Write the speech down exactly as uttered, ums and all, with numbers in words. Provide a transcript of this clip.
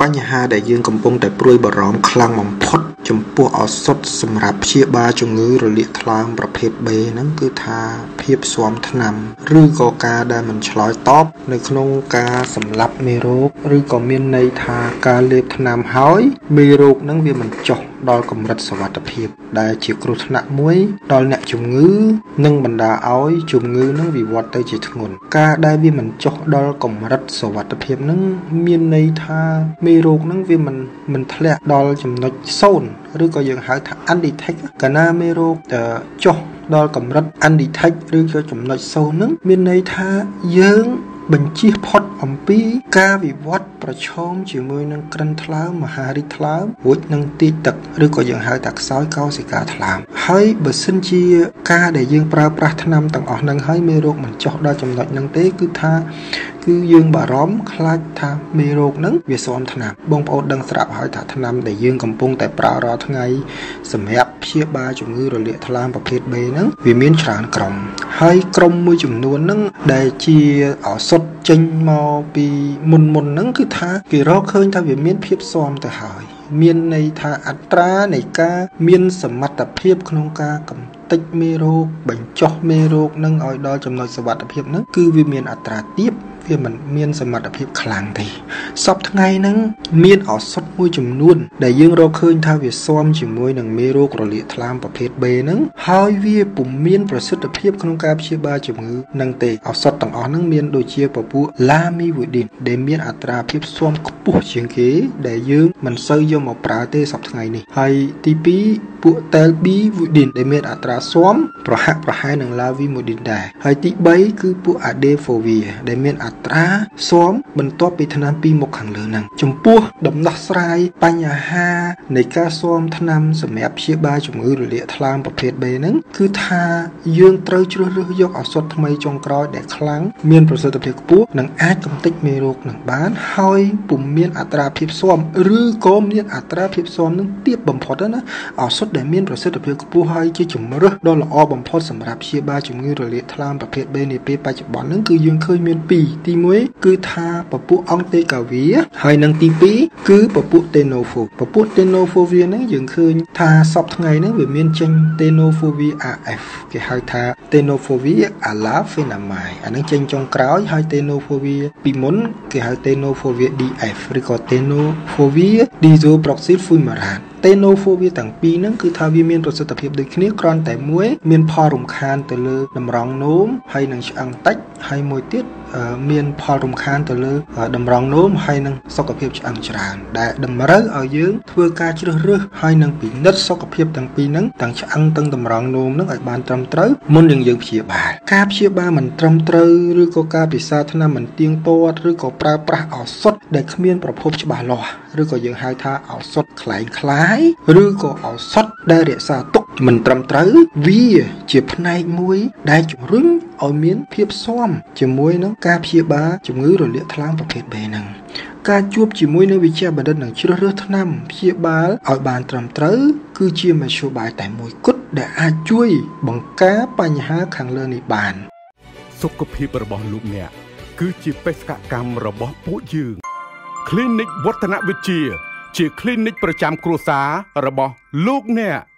បញ្ហាដែលយើងកំពុងតែព្រួយបារម្ភខ្លាំងបំផុតចំពោះឱសថសម្រាប់ព្យាបាលជំងឺរលាកថ្លើមប្រភេទ B ហ្នឹងគឺថាភាពស៊ាំថ្នាំឬក៏ការដែលមិនឆ្លើយតបនៅក្នុងការសម្លាប់មេរោគឬក៏មានន័យថាការលេបថ្នាំហើយមេរោគហ្នឹងវាមិនចុះដល់កម្រិតសុវត្ថិភាពដែលជាគ្រោះថ្នាក់មួយដល់អ្នកជំងឺនិងបណ្ដាឲ្យជំងឺហ្នឹងវិវត្តទៅជាធ្ងន់ការដែលវាមិនចុះដល់កម្រិតសុវត្ថិភាពហ្នឹងមានន័យថាមេរោគហ្នឹងវាមិនមិនធ្លាក់ដល់ចំណុចសូន្យឬក៏យើងហៅថា undetect កាលណាមេរោគចុះដល់កម្រិត undetect ឬក៏ចំណុចសូន្យហ្នឹងមានន័យថាយើងបញ្ជៀសផុតអំពីការវិវត្តប្រឈមជាមួយនឹងក្រិនថ្លើមមហារីកថ្លើមរួចនឹងទីទឹកឬក៏យើងហៅថាខ្សោយកោសិកាថ្លើមហើយបើសិនជាការដែលយើងប្រើប្រាស់ថ្នាំទាំងអស់ហ្នឹងហើយមេរោគមិនចុះដល់ចំណុចហ្នឹងទេគឺថាគឺយើងបារម្ភខ្លាចថាមេរោគហ្នឹងវាស៊ាំថ្នាំបងប្អូនដឹងស្រាប់ហើយថាថ្នាំដែលយើងកំពុងតែប្រើរាល់ថ្ងៃសម្រាប់ព្យាបាលជំងឺរលាកថ្លើមប្រភេទ B ហ្នឹងវាមានច្រើនក្រុមហើយក្រុមមួយចំនួនហ្នឹងដែលជាឱសថចេញមកពីមុនមុនហ្នឹងគឺថាគេរកឃើញថាវាមានភាពស៊ាំទៅហើយមានន័យថាអត្រានៃការមានសមត្ថភាពក្នុងការកម្ទេចមេរោគបញ្ចុះមេរោគនឹងឲ្យដល់ចំណុចសុវត្ថិភាពហ្នឹងគឺវាមានអត្រាទាបវាមិនមានសមត្ថភាពខ្លាំងទេសពថ្ងៃហ្នឹងមានឱសថមួយចំនួនដែលយើងរកឃើញថាវាស៊ាំជាមួយនឹងមេរោគរលាកថ្លើមប្រភេទ B ហ្នឹងហើយវាពុំមានប្រសិទ្ធភាពក្នុងការព្យាបាលជំងឺហ្នឹងទេឱសថទាំងអស់ហ្នឹងមានដូចជាពពួក Lamivudine ដែលមានអត្រាភាពស៊ាំខ្ពស់ជាងគេដែលយើងមិនសូវយកមកប្រើទេសពថ្ងៃនេះហើយទីពីរពួក Telbivudine ដែលមានអត្រាស៊ាំប្រហាក់ប្រហែលនឹង Lavimudine ដែរហើយទីបីគឺពួក Adefovir ដែលមានអត្រាស៊ាំបន្ទាប់ពីថ្នាំពីរមុខខាងលើហ្នឹងចំពោះដំណោះស្រាយបញ្ហានៃការស៊ាំថ្នាំសម្រាប់ព្យាបាលជំងឺរលាកថ្លើមប្រភេទ B ហ្នឹងគឺថាយើងត្រូវជ្រើសរើសយកឱសថថ្មីចុងក្រោយដែលខ្លាំងមានប្រសិទ្ធភាពខ្ពស់និងអាចកម្ទេចមេរោគនឹងបានហើយពុំមានអត្រាភាពស៊ាំឬក៏មានអត្រាភាពស៊ាំនឹងទាបបំផុតណាឱសថដែលមានប្រសិទ្ធភាពខ្ពស់ហើយជាជំរើសដ៏ល្អបំផុតសម្រាប់ព្យាបាលជំងឺរលាកថ្លើមប្រភេទ B នាពេលបច្ចុប្បន្នហ្នឹងគឺយើងឃើញមានពីរទីមួយគឺថាពពួកអង្គតេកាវីហើយនិងទីពីរគឺពពួក Tenofovir ពពួក Tenofovir ហ្នឹងយើងឃើញថាសពថ្ងៃហ្នឹងវាមានចេញ Tenofovir អា អេហ្វ គេហៅថា Tenofovir alafenamide អាហ្នឹងចេញចុងក្រោយហើយ Tenofovir ពីមុនគេហៅ Tenofovir ឌី អេហ្វ ឬក៏ Tenofovir disoproxil fumarate Tenofovir ទាំងពីរហ្នឹងគឺថាវាមានប្រសិទ្ធភាពដូចគ្នាគ្រាន់តែមួយមានផលរំខានទៅលើតម្រងនោមហើយនឹងឆ្អឹងតិចហើយមួយទៀតមានផលរំខានទៅលើតម្រងនោមហើយនឹងសុខភាពឆ្អឹងច្រើនដែលតម្រូវឲ្យយើងធ្វើការជ្រើសរើសហើយនឹងពិនិត្យសុខភាពទាំងពីរហ្នឹងទាំងឆ្អឹងទាំងតម្រងនោមហ្នឹងឲ្យបានត្រឹមត្រូវមុននឹងយើងព្យាបាលការព្យាបាលមិនត្រឹមត្រូវឬក៏ការពិសាថ្នាំមិនទៀងទាត់ឬក៏ប្រើប្រាស់ឱសថដែលគ្មានប្រភពច្បាស់លាស់ឬក៏យើងហៅថាឱសថคล้ายคล้ายឬក៏ឱសថដែលរក្សាទុកមិនត្រឹមត្រូវវាជាផ្នែកមួយដែលជំរុញឲ្យមានភាពស៊ាំជាមួយនឹងការព្យាបាលជំងឺរលាកថ្លើមប្រភេទ B ហ្នឹងការជួបជាមួយនឹងវិជ្ជាបណ្ឌិតនឹងជ្រើសរើសថ្នាំព្យាបាលឲ្យបានត្រឹមត្រូវគឺជាមធ្យោបាយតែមួយគត់ដែលអាចជួយបង្ការបញ្ហាខាងលើនេះបានសុខភាពរបស់លោកអ្នកគឺជាបេសកកម្មរបស់ពួកយើង Clinic វឌ្ឍនវិទ្យាជា Clinic ប្រចាំគ្រួសាររបស់លោកអ្នក